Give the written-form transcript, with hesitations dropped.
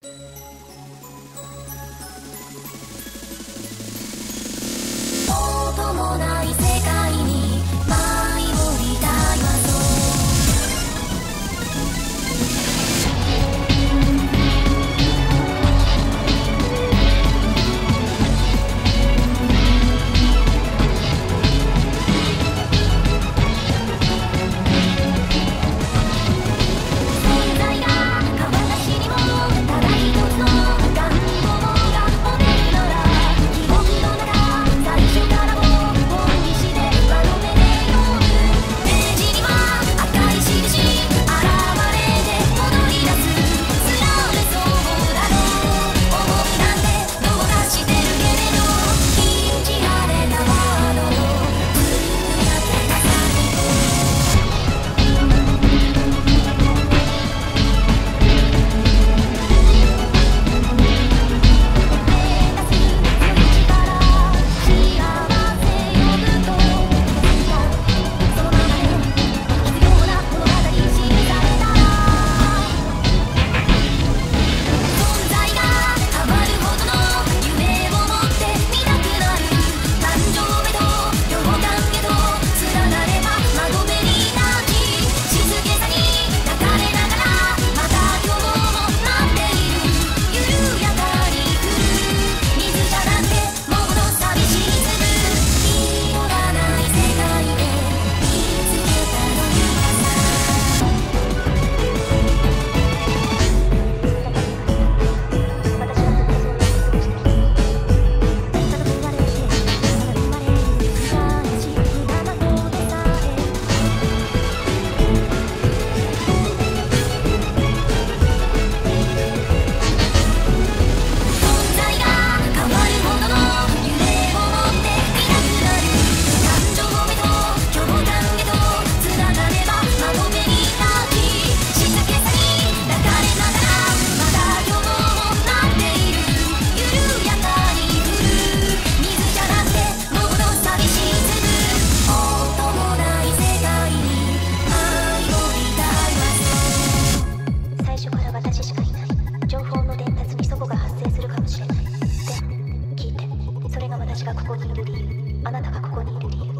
音もない世界に舞い降りたいわぞ。存在が川無しにもただ一つの願望が褒めるなら、記憶の中最初からも本気してまとめて読む。ページには赤い印現れて戻り出す。すられそうだろう思いなんてどうかしてるけれど、禁じられたワードをつぶやけた最初から私しかいない。情報の伝達に齟齬が発生するかもしれない。でも聞いて、それが私がここにいる理由、あなたがここにいる理由。